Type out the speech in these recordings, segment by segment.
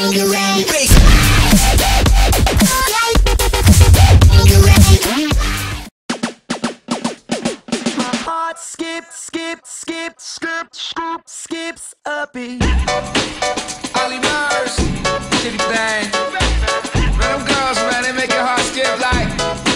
Skips a beat. Ollie Murs, City Bang. Man, them girls, man, they make your heart skip like.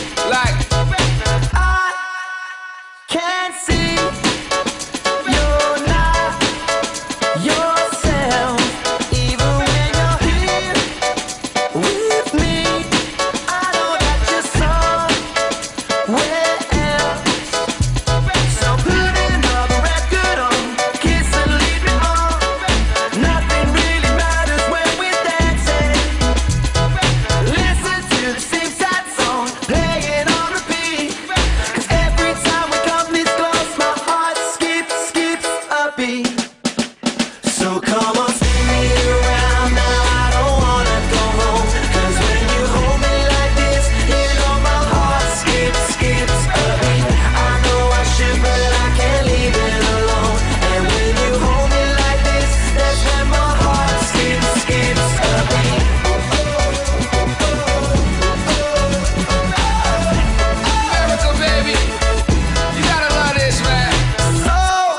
I can't see you're not yourself, even when you're here with me. I know that you're somewhere else. So put another record on, kiss and lead me on. Nothing really matters when we're dancing. Listen to the same sad song, play it on repeat. 'Cause every time we come this close, my heart skips a beat. So come on, spin me around now, I don't wanna go home. 'Cause when you hold me like this, you know my heart skips a beat. I know I should, but I can't leave it alone. And when you hold me like this, that's when my heart skips a beat. America, baby. You gotta love this, man. So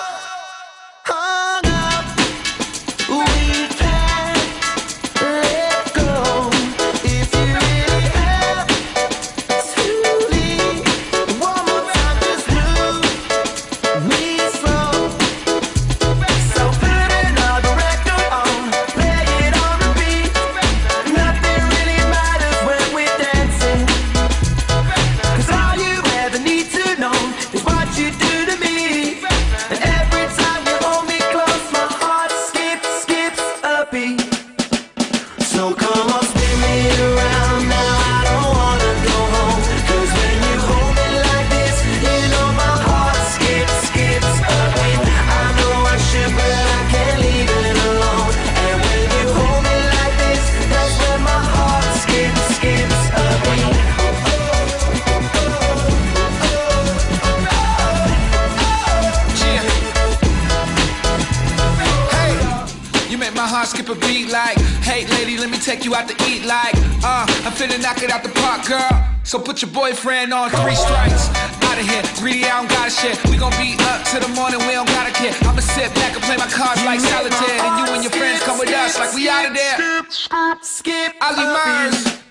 hung up, we can't let go. If you really have to leave, one more time, just move me slow. So put another record on, play it on repeat. Nothing really matters when we're dancing. 'Cause all you ever need to know is what you do to me. And every time you hold me close, my heart skips a beat. So come on, spin me around now, I don't wanna go home. 'Cause when you hold me like this, you know my heart skips a beat. I know I should, but I can't leave it alone. And when you hold me like this, that's when my heart skips a beat. Yeah. Hey, you make my heart skip a beat like. Hey, lady, let me take you out to eat like. I'm finna knock it out the park, girl. So put your boyfriend on 3 strikes. Out of here, greedy, I don't got shit. We gon' be up till the morning, we don't gotta care. I'ma sit back and play my cards like solitaire. And you and your friends come with us like we out of there. Skip Ollie a beat. Murs.